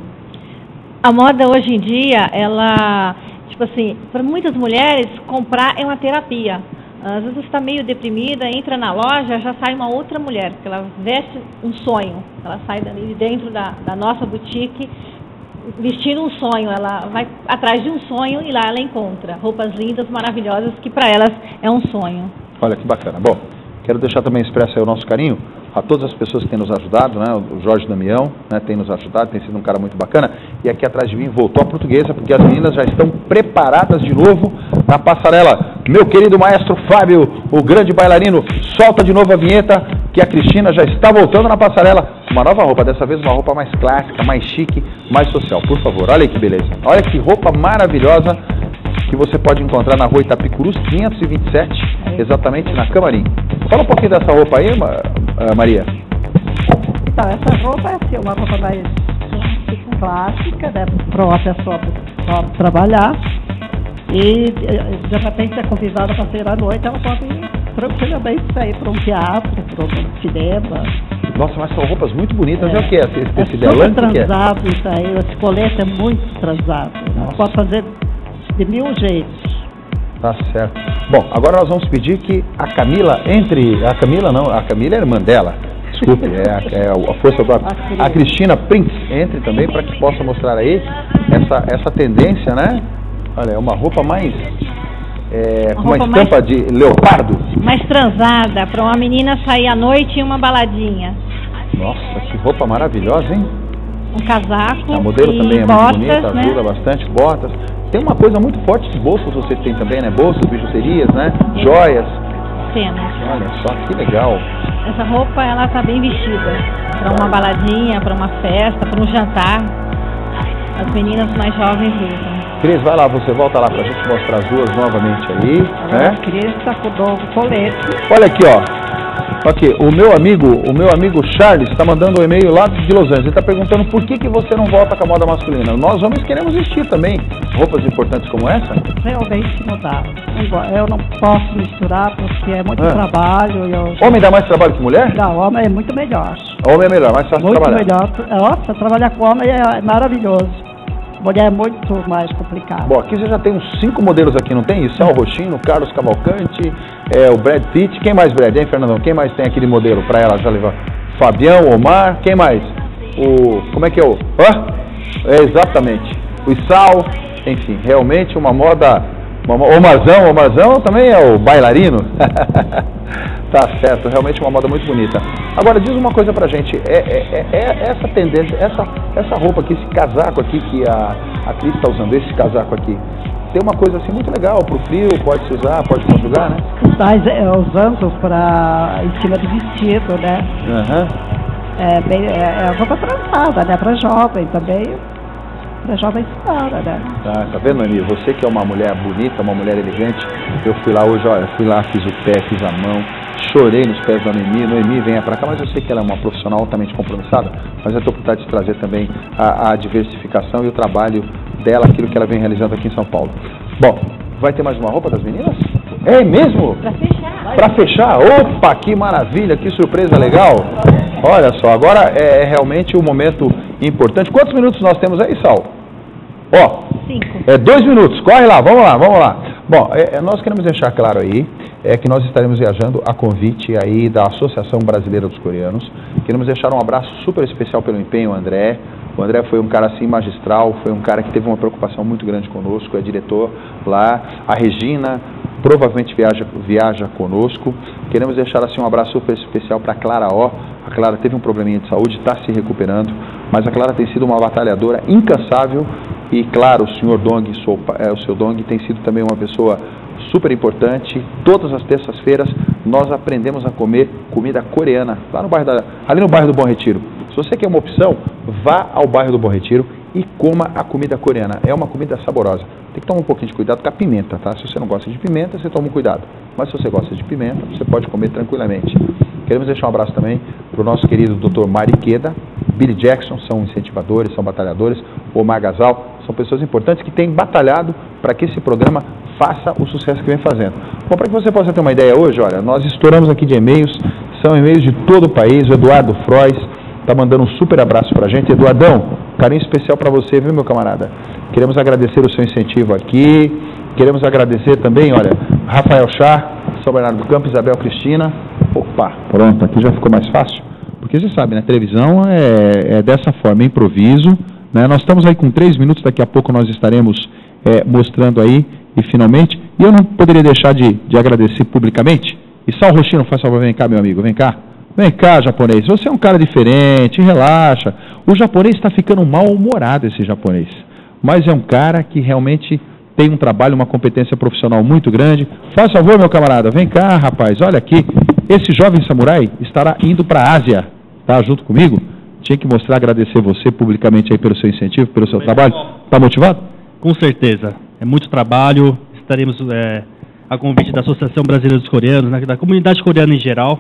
A moda hoje em dia, ela, tipo assim, para muitas mulheres, comprar é uma terapia. Às vezes está meio deprimida, entra na loja, já sai uma outra mulher, porque ela veste um sonho, ela sai de dentro da, da nossa boutique, vestindo um sonho, ela vai atrás de um sonho e lá ela encontra roupas lindas, maravilhosas, que para elas é um sonho. Olha que bacana. Bom, quero deixar também expresso aí o nosso carinho a todas as pessoas que têm nos ajudado, né? O Jorge Damião, né, tem nos ajudado, tem sido um cara muito bacana. E aqui atrás de mim voltou a portuguesa, porque as meninas já estão preparadas de novo na passarela. Meu querido maestro Fábio, o grande bailarino, solta de novo a vinheta, que a Cristina já está voltando na passarela. Uma nova roupa, dessa vez uma roupa mais clássica, mais chique, mais social. Por favor, olha aí que beleza. Olha que roupa maravilhosa que você pode encontrar na rua Itapicurus quinhentos e vinte e sete, exatamente na Camarim. Fala um pouquinho dessa roupa aí, Maria. Então, essa roupa é assim, uma roupa mais clássica, né, própria só para trabalhar. E, de repente, é convidada para sair à noite, ela pode tranquilamente sair para um teatro, para um cinema. Nossa, mas são roupas muito bonitas. É, é o que é? Esse, é esse super transado, é? Isso aí. Esse colete é muito transado. Nossa. Pode fazer de mil jeitos. Tá certo. Bom, agora nós vamos pedir que a Camila entre... A Camila não, a Camila é irmã dela. Desculpe, é a, é a força do... A Cristina Prince entre também para que possa mostrar aí essa, essa tendência, né? Olha, é uma roupa mais... É, uma, uma estampa mais, de leopardo. Mais transada, para uma menina sair à noite em uma baladinha. Nossa, que roupa maravilhosa, hein? Um casaco. A modelo e também é botas, muito bonita, né? ajuda bastante, botas. Tem uma coisa muito forte de bolsas, vocês têm também, né? Bolsas, bijuterias, né? É. Joias. Cenas. Olha só, que legal. Essa roupa, ela tá bem vestida. Para uma baladinha, para uma festa, para um jantar. as meninas mais jovens usam. Cris, vai lá, você volta lá pra gente mostrar as duas novamente aí, né? Cris está com o colete. Olha aqui, ó. Aqui, o meu amigo, o meu amigo Charles está mandando um e-mail lá de Los Angeles. Ele está perguntando por que, que você não volta com a moda masculina. Nós homens queremos vestir também roupas importantes como essa. Realmente não dá. Eu não posso misturar porque é muito ah. trabalho. Eu... Homem dá mais trabalho que mulher? Não, homem é muito melhor. Homem é melhor, mais fácil muito trabalhar. Muito melhor. Nossa, trabalhar com homem é maravilhoso. Mulher é muito mais complicado. Bom, aqui você já tem uns cinco modelos aqui, não tem? Sal Roxino, Carlos Cavalcante, é, o Brad Pitt. Quem mais, Brad? Hein, Fernandão? Quem mais tem aquele modelo para ela já levar? Fabião, Omar, quem mais? O... como é que é o... Hã? É, exatamente. O Sal, enfim, realmente uma moda... Uma... Omarzão, Omarzão também é o bailarino. Tá certo, realmente uma moda muito bonita. Agora, diz uma coisa pra gente, é, é, é essa tendência, essa, essa roupa aqui, esse casaco aqui que a, a Cris está usando, esse casaco aqui, tem uma coisa assim muito legal pro frio, pode se usar, pode conjugar, né? Nós usamos para em cima do vestido, né? Uhum. É, bem, é, é roupa trançada, né? Para jovem também, para jovem senhora, né? Tá, tá vendo, Ani? Você que é uma mulher bonita, uma mulher elegante, eu fui lá hoje, olha, fui lá, fiz o pé, fiz a mão, chorei nos pés da Noemi. Noemi, venha pra cá, mas eu sei que ela é uma profissional altamente compromissada, mas eu tenho a oportunidade de trazer também a, a diversificação e o trabalho dela, aquilo que ela vem realizando aqui em São Paulo. Bom, vai ter mais uma roupa das meninas? É mesmo? Pra fechar. Pra fechar? Opa, que maravilha, que surpresa legal. Olha só, agora é, é realmente um momento importante. Quantos minutos nós temos aí, Sal? Ó, Cinco. É dois minutos, corre lá, vamos lá, vamos lá. Bom, é, nós queremos deixar claro aí é que nós estaremos viajando a convite aí da Associação Brasileira dos Coreanos. Queremos deixar um abraço super especial pelo empenho, André. O André foi um cara assim magistral, foi um cara que teve uma preocupação muito grande conosco, é diretor lá. A Regina provavelmente viaja, viaja conosco. Queremos deixar assim um abraço super especial para a Clara O. A Clara teve um probleminha de saúde, está se recuperando, mas a Clara tem sido uma batalhadora incansável. E claro, o senhor Dong, o seu Dong, tem sido também uma pessoa super importante. Todas as terças-feiras nós aprendemos a comer comida coreana, lá no bairro da, ali no bairro do Bom Retiro. Se você quer uma opção, vá ao bairro do Bom Retiro e coma a comida coreana. É uma comida saborosa. Tem que tomar um pouquinho de cuidado com a pimenta, tá? Se você não gosta de pimenta, você toma um cuidado. Mas se você gosta de pimenta, você pode comer tranquilamente. Queremos deixar um abraço também para o nosso querido doutor Mariqueda, Billy Jackson, são incentivadores, são batalhadores, o Magazal, são pessoas importantes que têm batalhado para que esse programa faça o sucesso que vem fazendo. Bom, para que você possa ter uma ideia hoje, olha, nós estouramos aqui de e-mails, são e-mails de todo o país. O Eduardo Frois está mandando um super abraço para a gente. Eduardão, carinho especial para você, viu, meu camarada? Queremos agradecer o seu incentivo aqui, queremos agradecer também, olha, Rafael Chá, São Bernardo do Campo, Isabel Cristina. Opa, pronto, aqui já ficou mais fácil. Porque você sabe, né, televisão é, é dessa forma, improviso, né? Nós estamos aí com três minutos, daqui a pouco nós estaremos é, mostrando aí, e finalmente, e eu não poderia deixar de, de agradecer publicamente. E Sal Roxino, faz favor, vem cá, meu amigo, vem cá. Vem cá, japonês, você é um cara diferente, relaxa. O japonês está ficando mal-humorado, esse japonês. Mas é um cara que realmente tem um trabalho, uma competência profissional muito grande. Faz favor, meu camarada, vem cá, rapaz, olha aqui. Esse jovem samurai estará indo para a Ásia, tá junto comigo? Tinha que mostrar, agradecer você publicamente aí pelo seu incentivo, pelo seu trabalho. Está motivado? Com certeza. É muito trabalho. Estaremos é, a convite da Associação Brasileira dos Coreanos, né, da comunidade coreana em geral.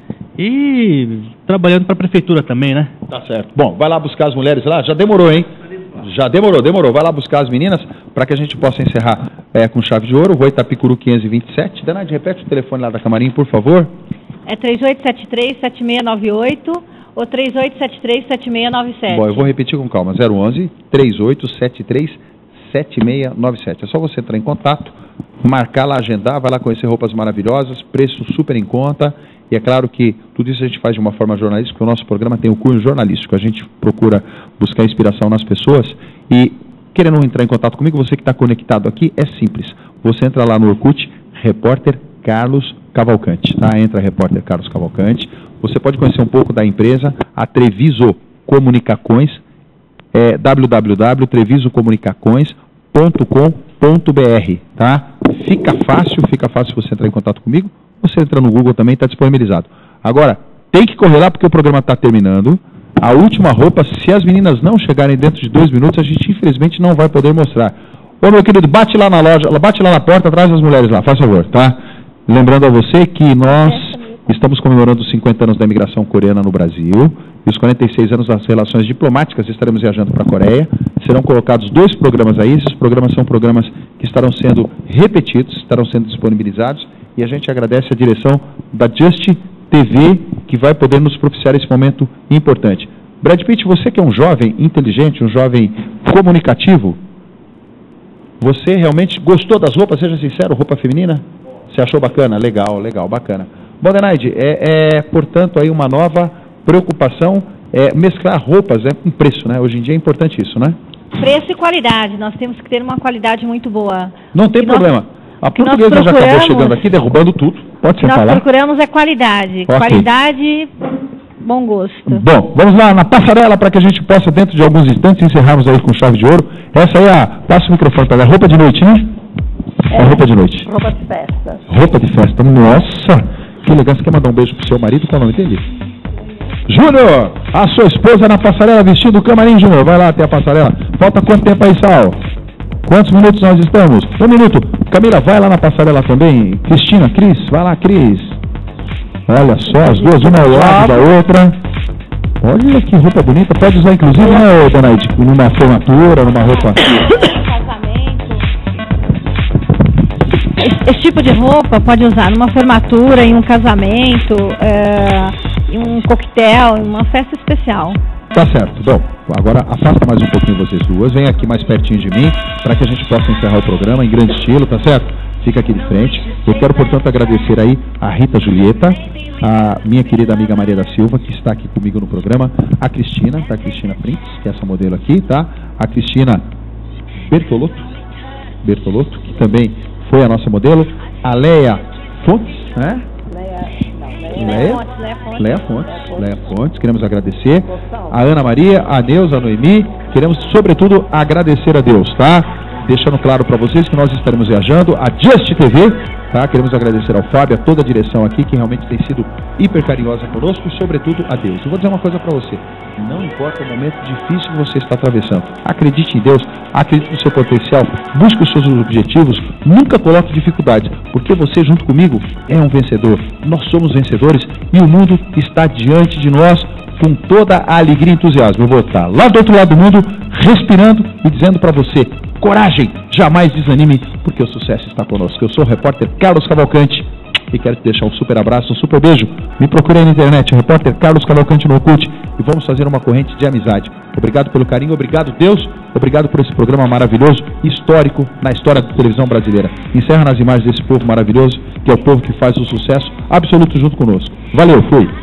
E trabalhando para a prefeitura também, né? Tá certo. Bom, vai lá buscar as mulheres lá. Já demorou, hein? Já demorou, demorou. Vai lá buscar as meninas para que a gente possa encerrar é, com chave de ouro. Rua Itapicuru quinhentos e vinte e sete. Danade, repete o telefone lá da Camarim, por favor. É três oito sete três, sete seis nove oito ou três oito sete três, sete seis nove sete. Bom, eu vou repetir com calma. zero onze, três oito sete três, sete seis nove sete. É só você entrar em contato, marcar lá, agendar, vai lá conhecer roupas maravilhosas, preço super em conta. E é claro que tudo isso a gente faz de uma forma jornalística, porque o nosso programa tem o cunho jornalístico. A gente procura buscar inspiração nas pessoas e, querendo entrar em contato comigo, você que está conectado aqui, é simples. Você entra lá no Orkut, repórter Carlos Cavalcante, tá? Entra repórter Carlos Cavalcante. Você pode conhecer um pouco da empresa, a Treviso Comunicações, é w w w ponto treviso comunicações ponto com ponto b r, tá? Fica fácil, fica fácil você entrar em contato comigo. Você entra no Google também, está disponibilizado. Agora, tem que correr lá porque o programa está terminando. A última roupa, se as meninas não chegarem dentro de dois minutos, a gente infelizmente não vai poder mostrar. Ô meu querido, bate lá na loja, bate lá na porta, traz as mulheres lá, faz favor, tá? Lembrando a você que nós estamos comemorando os cinquenta anos da imigração coreana no Brasil e os quarenta e seis anos das relações diplomáticas. Estaremos viajando para a Coreia. Serão colocados dois programas aí. Esses programas são programas que estarão sendo repetidos, estarão sendo disponibilizados, e a gente agradece a direção da Just T V, que vai poder nos propiciar esse momento importante. Brad Pitt, você que é um jovem inteligente, um jovem comunicativo, você realmente gostou das roupas? Seja sincero, roupa feminina? Você achou bacana? Legal, legal, bacana. Bom, Denaide, é, é portanto aí uma nova preocupação, é, mesclar roupas, é com preço, né? Hoje em dia é importante isso, né? Preço e qualidade, nós temos que ter uma qualidade muito boa. Não tem problema. Nós, a portuguesa já acabou chegando aqui, derrubando tudo. Pode ser falar. Nós procuramos é qualidade. Okay. Qualidade, bom gosto. Bom, vamos lá na passarela para que a gente possa, dentro de alguns instantes, encerrarmos aí com chave de ouro. Essa aí é a... Passa o microfone para ela. Roupa de noite, né? É, é roupa de noite. Roupa de festa. Roupa de festa. Nossa, que legal. Você quer mandar um beijo pro seu marido? Qual é o nome dele? Júnior, a sua esposa na passarela vestindo o camarim, Júnior. Vai lá até a passarela. Falta quanto tempo aí, Sal? Quantos minutos nós estamos? Um minuto. Camila, vai lá na passarela também. Cristina, Cris, vai lá, Cris. Olha só, as duas, uma ao lado da outra. Olha que roupa bonita. Pode usar, inclusive, né, Denaide? Numa formatura, numa roupa... Esse tipo de roupa pode usar numa formatura, em um casamento, é, em um coquetel, em uma festa especial. Tá certo. Bom, agora afasta mais um pouquinho vocês duas, vem aqui mais pertinho de mim, para que a gente possa encerrar o programa em grande estilo, tá certo? Fica aqui de frente. Eu quero, portanto, agradecer aí a Rita Julieta, a minha querida amiga Maria da Silva, que está aqui comigo no programa, a Cristina, tá? A Cristina Prince, que é essa modelo aqui, tá? A Cristina Bertolotto, Bertolotto, que também foi a nossa modelo, a Leia Fontes, né? Leia, Leia, Fontes, Leia Fontes, Leia Fontes, queremos agradecer a Ana Maria, a Neuza, a Noemi, queremos sobretudo agradecer a Deus, tá? Deixando claro para vocês que nós estaremos viajando, a Just T V, tá? Queremos agradecer ao Fábio, a toda a direção aqui, que realmente tem sido hiper carinhosa conosco, e sobretudo a Deus. Eu vou dizer uma coisa para você, não importa o momento difícil que você está atravessando, acredite em Deus, acredite no seu potencial, busque os seus objetivos, nunca coloque dificuldades, porque você junto comigo é um vencedor, nós somos vencedores e o mundo está diante de nós com toda a alegria e entusiasmo. Eu vou estar lá do outro lado do mundo, respirando e dizendo para você, coragem, jamais desanime, porque o sucesso está conosco. Eu sou o repórter Carlos Cavalcante e quero te deixar um super abraço, um super beijo. Me procure aí na internet, repórter Carlos Cavalcante no Orkut, e vamos fazer uma corrente de amizade. Obrigado pelo carinho, obrigado Deus, obrigado por esse programa maravilhoso, histórico na história da televisão brasileira. Encerra nas imagens desse povo maravilhoso, que é o povo que faz o sucesso absoluto junto conosco. Valeu, fui!